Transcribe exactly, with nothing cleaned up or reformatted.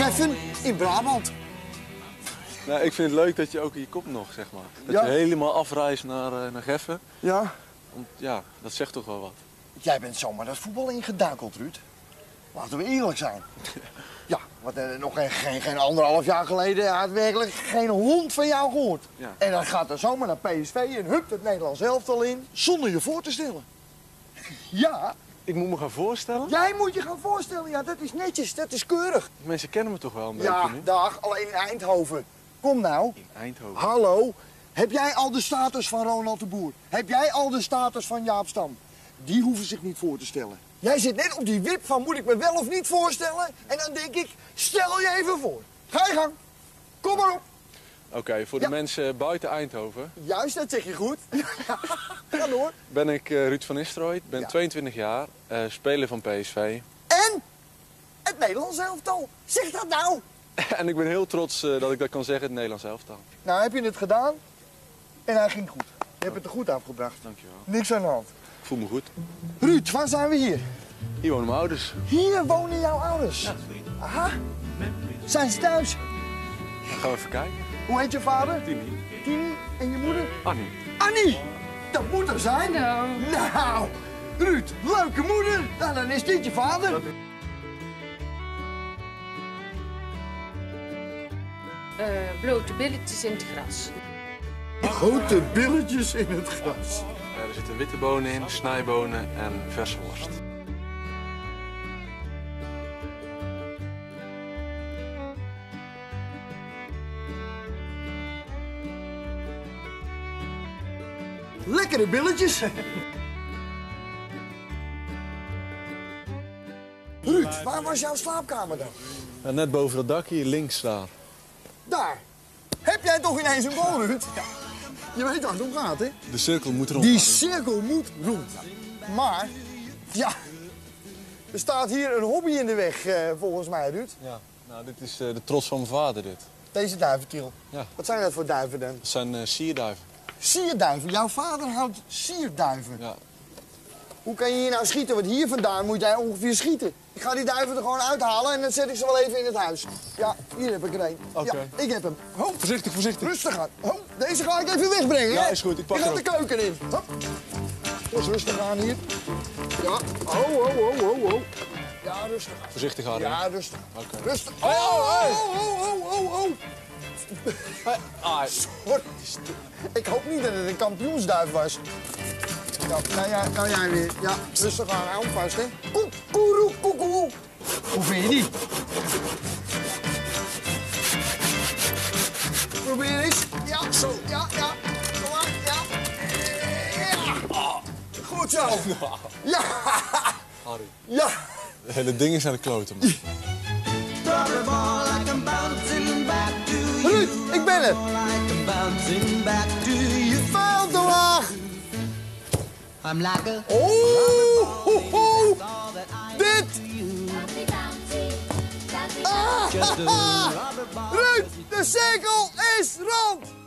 Geffen in Brabant. Nou, ik vind het leuk dat je ook in je kop nog, zeg maar. Dat Ja. je helemaal afreist naar, uh, naar Geffen. Ja. Want ja, dat zegt toch wel wat. Jij bent zomaar dat voetbal ingeduikeld, Ruud. Laten we eerlijk zijn. Ja, want uh, nog geen, geen, geen anderhalf jaar geleden had werkelijk geen hond van jou gehoord. Ja. En dan gaat er zomaar naar P S V en hupt het Nederlands elftal in, zonder je voor te stellen. Ja. Ik moet me gaan voorstellen? Jij moet je gaan voorstellen, ja, dat is netjes, dat is keurig. Mensen kennen me toch wel een Ja, beetje nu? dag, alleen in Eindhoven. Kom nou. In Eindhoven. Hallo, heb jij al de status van Ronald de Boer? Heb jij al de status van Jaap Stam? Die hoeven zich niet voor te stellen. Jij zit net op die wip van moet ik me wel of niet voorstellen? En dan denk ik, stel je even voor. Ga je gang. Kom maar op. Oké, okay, voor de Ja. mensen buiten Eindhoven Juist, dat zeg je goed. Ga door. ben ik uh, Ruud van Nistelrooy, ben Ja. tweeëntwintig jaar, uh, speler van P S V. En het Nederlands elftal. Zeg dat nou. En ik ben heel trots uh, dat ik dat kan zeggen, het Nederlands elftal. Nou, heb je het gedaan en hij ging goed. Je hebt het er goed afgebracht. Dankjewel. Niks aan de hand. Ik voel me goed. Ruud, waar zijn we hier? Hier wonen mijn ouders. Hier wonen jouw ouders. Ja. Aha. Zijn ze thuis? Dan gaan we even kijken. Hoe heet je vader? Tini. Tini. En je moeder? Annie. Annie! Dat moet er zijn. Hallo. Nou, Ruud, leuke moeder. Nou, dan is dit je vader. Uh, blote billetjes in het gras. Grote billetjes in het gras. Uh, er zitten witte bonen in, snijbonen en verse worst. Lekkere billetjes. Ruud, waar was jouw slaapkamer dan? Ja, net boven dat dak hier, links daar. Daar. Heb jij toch ineens een bal, Ruud? Ja. Je weet waar het om gaat, hè? De cirkel moet rond. Die cirkel moet rond. Maar, ja, er staat hier een hobby in de weg, eh, volgens mij, Ruud. Ja, nou dit is uh, de trots van mijn vader dit. Deze duivenkiel. Ja. Wat zijn dat voor duiven dan? Dat zijn uh, sierduiven. Sierduiven. Jouw vader houdt sierduiven. Ja. Hoe kan je hier nou schieten? Want hier vandaan moet jij ongeveer schieten. Ik ga die duiven er gewoon uithalen en dan zet ik ze wel even in het huis. Ja, hier heb ik er een. Oké. Ja, ik heb hem. Ho, Voorzichtig, voorzichtig. rustig aan. Ho, deze ga ik even wegbrengen, Ja, hè? is goed, ik pak Je gaat hem de keuken in. Hop. Dus rustig aan hier. Ja, ho, ho, ho, ho, ho. Ja, rustig aan. Voorzichtig houden. Ja, rustig. Oké. Rustig. Oh, oh, oh, oh, oh, oh. Ah, Sorry. Ik hoop niet dat het een kampioensduif was. Ja, nou, ja, nou jij weer. Ja, rustig aan. Hou hem vast, hè. Koekoeroe, koekoe. Hoe vind je die? Probeer eens. Ja, zo. Ja, ja. Kom maar. Ja. Ja. Goed zo. Ja. Harry. Ja. De hele ding is aan de kloten, man. Ruud, ik ben er. Veel te laag. I'm like a Oh, ho, ho. Dit. Ah, just a Ruud, de cirkel is rond.